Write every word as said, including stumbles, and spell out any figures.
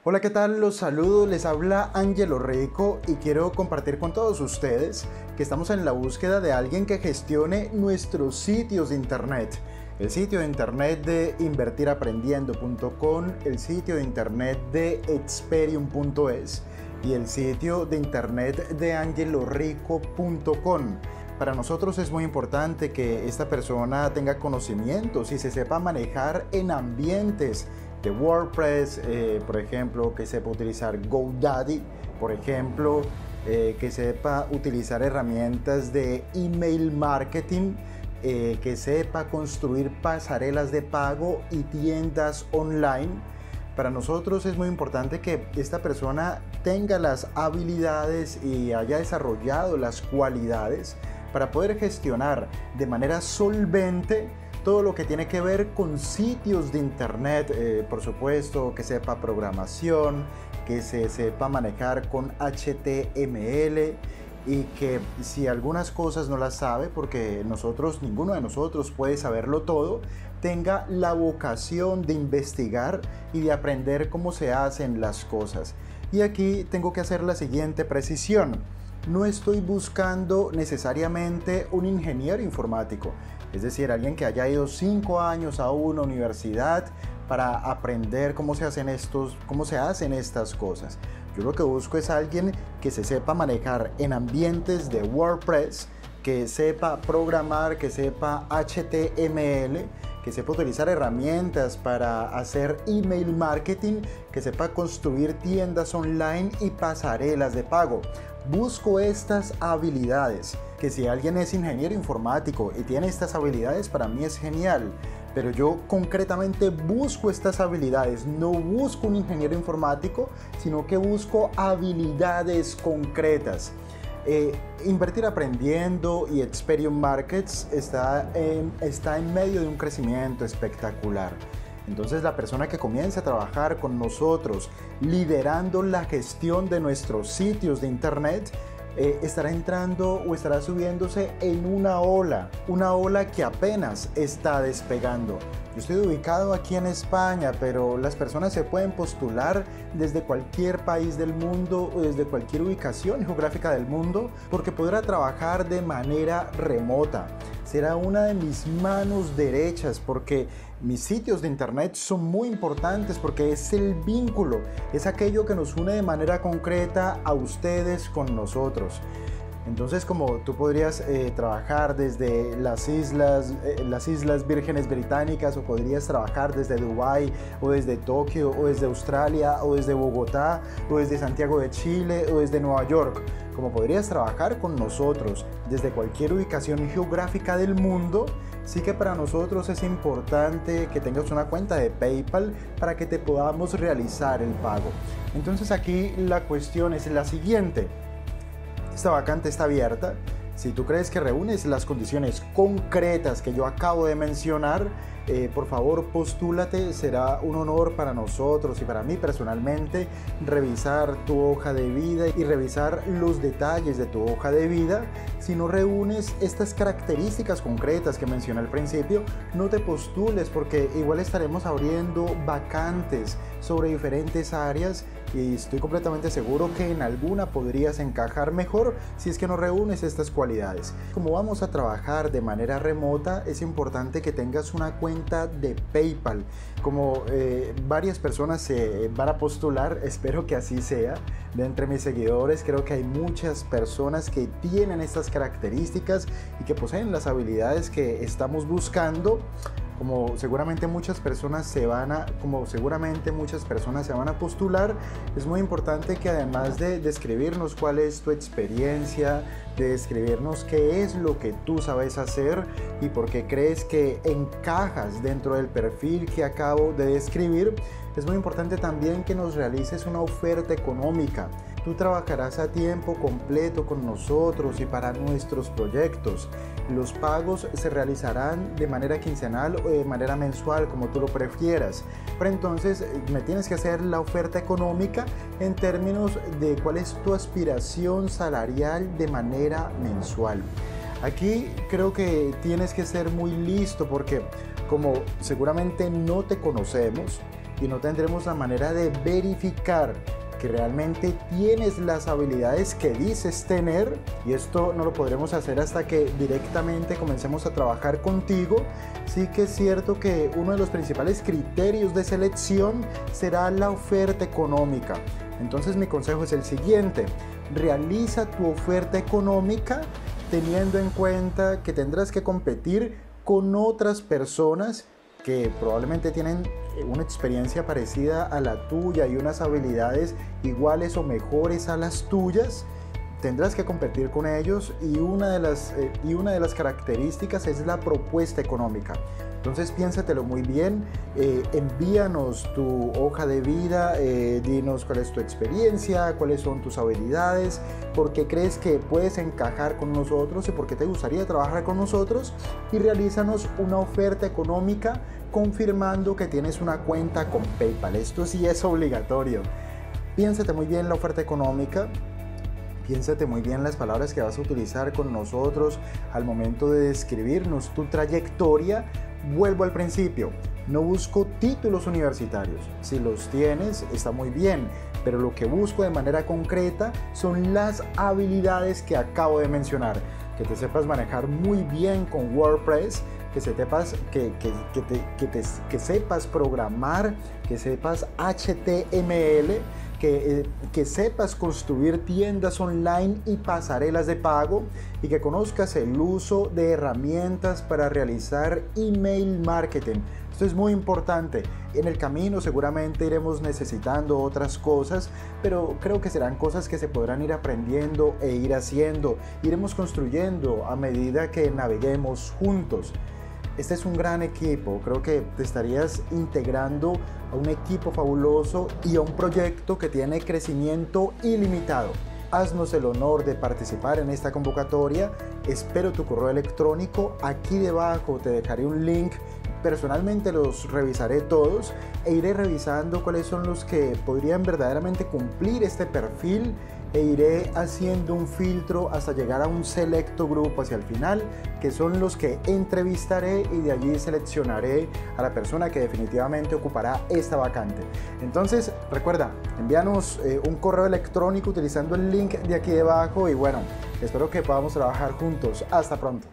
Hola, ¿qué tal? Los saludo, les habla Ángelo Rico y quiero compartir con todos ustedes que estamos en la búsqueda de alguien que gestione nuestros sitios de internet. El sitio de internet de invertir aprendiendo punto com, el sitio de internet de experium punto es y el sitio de internet de angelo rico punto com. Para nosotros es muy importante que esta persona tenga conocimientos y se sepa manejar en ambientes de WordPress, eh, por ejemplo, que sepa utilizar GoDaddy, por ejemplo, eh, que sepa utilizar herramientas de email marketing, eh, que sepa construir pasarelas de pago y tiendas online. Para nosotros es muy importante que esta persona tenga las habilidades y haya desarrollado las cualidades para poder gestionar de manera solvente todo lo que tiene que ver con sitios de internet, eh, por supuesto, que sepa programación, que se sepa manejar con H T M L y que si algunas cosas no las sabe, porque nosotros, ninguno de nosotros puede saberlo todo, tenga la vocación de investigar y de aprender cómo se hacen las cosas. Y aquí tengo que hacer la siguiente precisión. No estoy buscando necesariamente un ingeniero informático, es decir, alguien que haya ido cinco años a una universidad para aprender cómo se hacen estos, cómo se hacen estas cosas. Yo lo que busco es alguien que se sepa manejar en ambientes de WordPress, que sepa programar, que sepa H T M L, que sepa utilizar herramientas para hacer email marketing, que sepa construir tiendas online y pasarelas de pago. Busco estas habilidades, que si alguien es ingeniero informático y tiene estas habilidades, para mí es genial, pero yo concretamente busco estas habilidades, no busco un ingeniero informático, sino que busco habilidades concretas. Eh, Invertir Aprendiendo y Experium Markets está en, está en medio de un crecimiento espectacular. Entonces la persona que comience a trabajar con nosotros liderando la gestión de nuestros sitios de internet eh, estará entrando o estará subiéndose en una ola, una ola que apenas está despegando. Yo estoy ubicado aquí en España, pero las personas se pueden postular desde cualquier país del mundo o desde cualquier ubicación geográfica del mundo porque podrá trabajar de manera remota. Será una de mis manos derechas porque mis sitios de internet son muy importantes porque es el vínculo, es aquello que nos une de manera concreta a ustedes con nosotros. Entonces, como tú podrías eh, trabajar desde las islas, eh, las Islas Vírgenes Británicas, o podrías trabajar desde Dubái, o desde Tokio, o desde Australia, o desde Bogotá, o desde Santiago de Chile, o desde Nueva York. Como podrías trabajar con nosotros desde cualquier ubicación geográfica del mundo, sí que para nosotros es importante que tengas una cuenta de PayPal para que te podamos realizar el pago. Entonces aquí la cuestión es la siguiente. Esta vacante está abierta. Si tú crees que reúnes las condiciones concretas que yo acabo de mencionar, eh, por favor postúlate. Será un honor para nosotros y para mí personalmente revisar tu hoja de vida y revisar los detalles de tu hoja de vida. Si no reúnes estas características concretas que mencioné al principio, no te postules porque igual estaremos abriendo vacantes sobre diferentes áreas y estoy completamente seguro que en alguna podrías encajar mejor si es que no reúnes estas cualidades. Como vamos a trabajar de manera remota, es importante que tengas una cuenta de PayPal. Como eh, varias personas se van a postular, espero que así sea. De entre mis seguidores creo que hay muchas personas que tienen estas características y que poseen las habilidades que estamos buscando. Como seguramente muchas personas se van a, como seguramente muchas personas se van a postular, es muy importante que además de describirnos cuál es tu experiencia, de describirnos qué es lo que tú sabes hacer y por qué crees que encajas dentro del perfil que acabo de describir, es muy importante también que nos realices una oferta económica. Tú trabajarás a tiempo completo con nosotros y para nuestros proyectos. Los pagos se realizarán de manera quincenal o de manera mensual, como tú lo prefieras. Pero entonces me tienes que hacer la oferta económica en términos de cuál es tu aspiración salarial de manera mensual. Aquí creo que tienes que ser muy listo porque como seguramente no te conocemos y no tendremos la manera de verificar que realmente tienes las habilidades que dices tener, y esto no lo podremos hacer hasta que directamente comencemos a trabajar contigo. Sí que es cierto que uno de los principales criterios de selección será la oferta económica. Entonces mi consejo es el siguiente: realiza tu oferta económica teniendo en cuenta que tendrás que competir con otras personas que probablemente tienen una experiencia parecida a la tuya y unas habilidades iguales o mejores a las tuyas. Tendrás que competir con ellos, y una de las, eh, y una de las características es la propuesta económica. Entonces piénsatelo muy bien, eh, envíanos tu hoja de vida, eh, dinos cuál es tu experiencia, cuáles son tus habilidades, por qué crees que puedes encajar con nosotros y por qué te gustaría trabajar con nosotros, y realízanos una oferta económica confirmando que tienes una cuenta con PayPal. Esto sí es obligatorio. Piénsate muy bien la oferta económica. Piénsate muy bien las palabras que vas a utilizar con nosotros al momento de describirnos tu trayectoria. Vuelvo al principio, no busco títulos universitarios. Si los tienes, está muy bien, pero lo que busco de manera concreta son las habilidades que acabo de mencionar. Que te sepas manejar muy bien con WordPress, que sepas, que, que, que, te, que, te, que sepas programar, que sepas H T M L, Que, eh, que sepas construir tiendas online y pasarelas de pago, y que conozcas el uso de herramientas para realizar email marketing. Esto es muy importante. En el camino seguramente iremos necesitando otras cosas, pero creo que serán cosas que se podrán ir aprendiendo e ir haciendo. Iremos construyendo a medida que naveguemos juntos. Este es un gran equipo, creo que te estarías integrando a un equipo fabuloso y a un proyecto que tiene crecimiento ilimitado. Haznos el honor de participar en esta convocatoria. Espero tu correo electrónico. Aquí debajo te dejaré un link. Personalmente los revisaré todos e iré revisando cuáles son los que podrían verdaderamente cumplir este perfil, e iré haciendo un filtro hasta llegar a un selecto grupo hacia el final, que son los que entrevistaré, y de allí seleccionaré a la persona que definitivamente ocupará esta vacante. Entonces recuerda, envíanos eh, un correo electrónico utilizando el link de aquí debajo, y bueno, espero que podamos trabajar juntos. Hasta pronto.